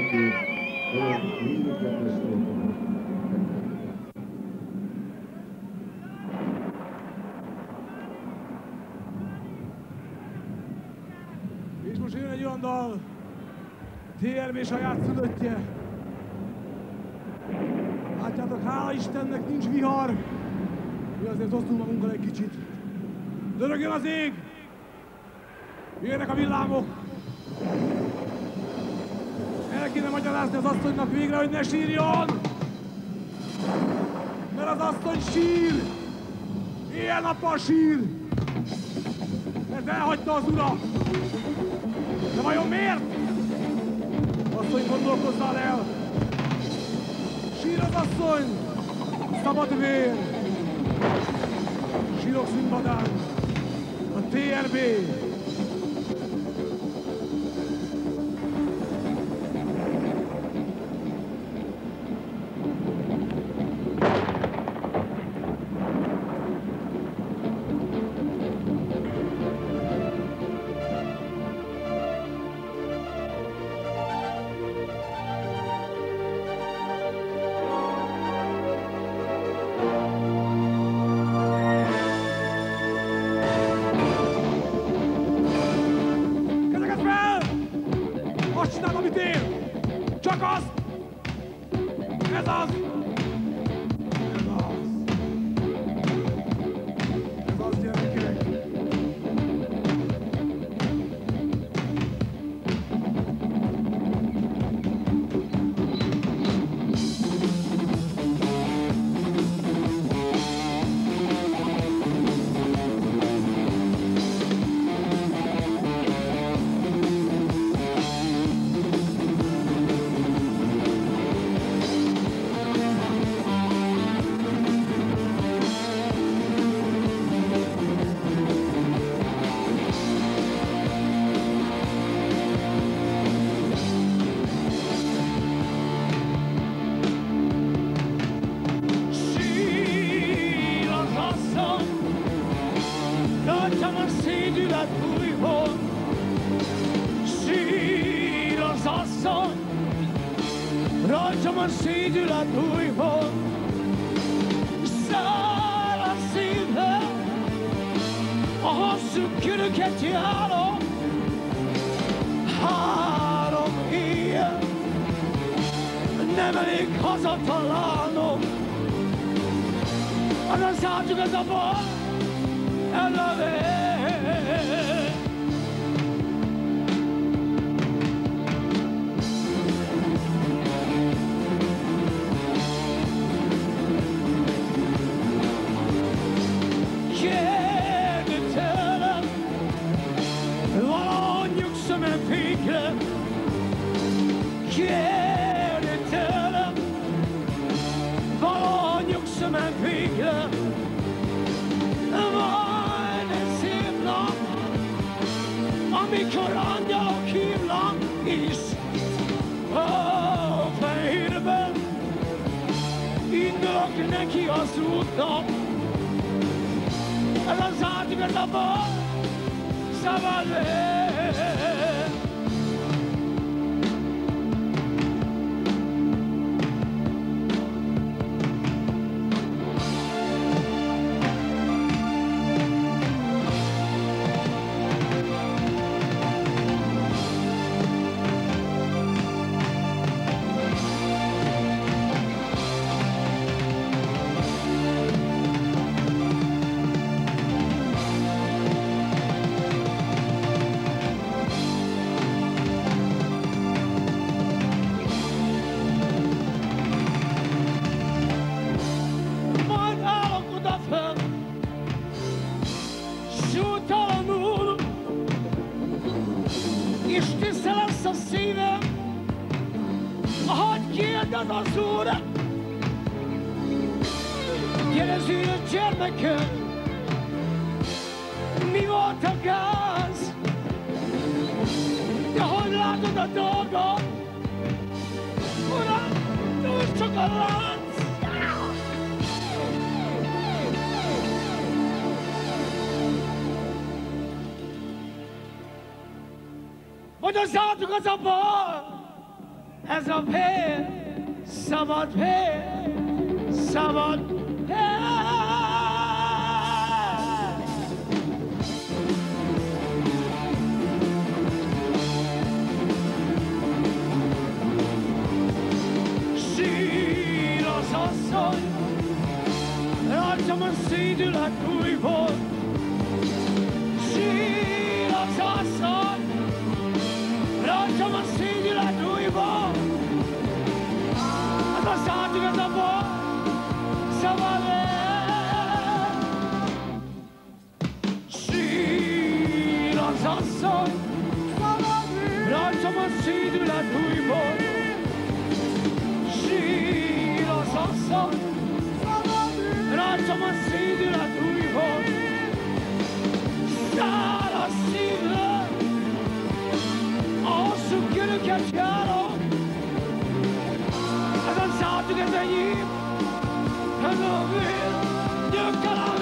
vezető, olyan védőkedves torkon. És most jön egy olyan dal, TRB saját szülöttje. Látjátok, hála Istennek nincs vihar. Mi azért osztunk magunkkal egy kicsit. Dörögjön az ég! Jöjjenek a villámok! El kéne magyarázni az asszonynak végre, hogy ne sírjon! Mert az asszony sír! Éjjel-nappal sír! Mert elhagyta az ura! De vajon miért? Asszony, gondolkozzál el! Sír az asszony! Szabad vér! Sírok színpadán! A TRB! Vagy az átok az a bal, ez a vér, szabad vér, szabad vér. Sír az asszony, rajtam a szédület újból. Sír az asszony, rajtam a szédület újból. Az a szád igazából szabad vér. Sír az asszony, rajtam a szédület újból. Sír az asszony, rajtam a szédület újból. Száll a szívre, a hosszú köröket járok. Ez a szálltuk, ez enyém, ez a vér, gyökkelem.